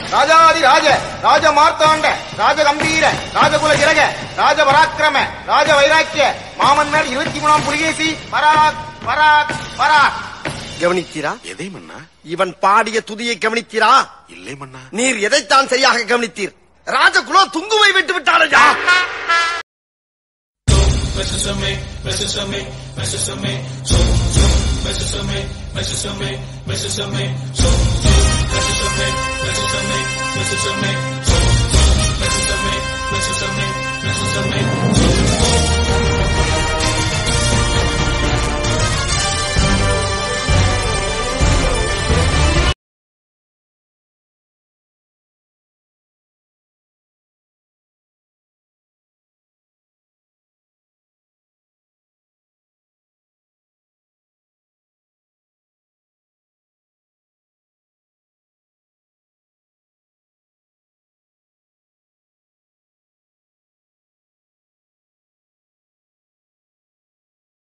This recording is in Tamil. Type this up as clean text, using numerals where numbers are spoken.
ராஜாதி ராஜ ராஜ மார்த்தாண்ட ராஜ கம்பீர ராஜகுல திலக ராஜ பராக்கிரம ராஜ வைராக்கிய மாமன்னர் 23ஆம் புலிகேசி பராக் பராக் பராக். கவனித்தீரா? எதை மன்னா? இவன் பாடிய துதியை கவனித்தீரா? இல்லை மன்னா. நீர் எதைத்தான் சரியாக கவனித்தீர்? ராஜகுலோ துங்குவை விட்டு விட்டாரையா? Mesesame.